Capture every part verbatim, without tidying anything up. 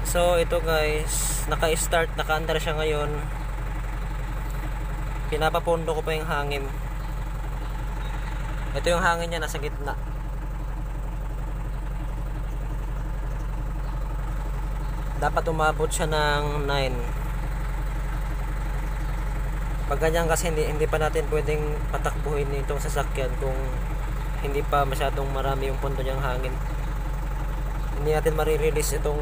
So ito guys, naka-start, naka-andar siya ngayon. Pinapapondo ko pa yung hangin. Ito yung hangin niya, nasa gitna. Dapat umabot siya ng nine. Pag ganyan kasi hindi, hindi pa natin pwedeng patakbuhin itong sasakyan kung hindi pa masyadong marami yung pondo niyang hangin. Hindi natin marirelease itong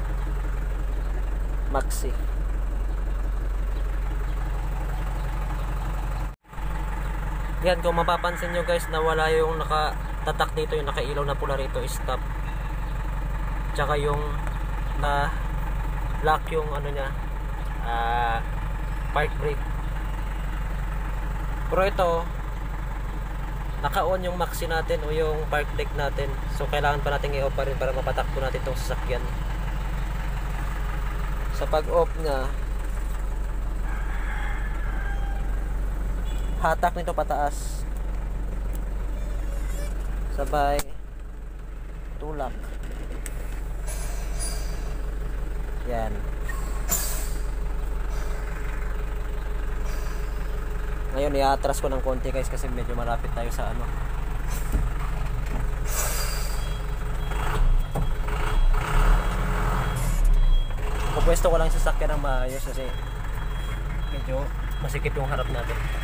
Maxi. Yan, kung mapapansin nyo guys na wala yung nakatatak dito, yung nakailaw na pula rito, stop. Tsaka yung na lock yung ano niya, uh, park brake. Pero ito naka-on yung Maxi natin o yung park brake natin, so kailangan pa natin i-off pa rin para mapatakbo natin itong sasakyan. Sa pag-off nya, hatak nito pataas, sabay tulak. Yan. Ngayon i-atras ko ng konti guys kasi medyo malapit tayo sa ano. Pupwesto ko lang sa sasakyan ng maayos kasi medyo masikip yung harap natin.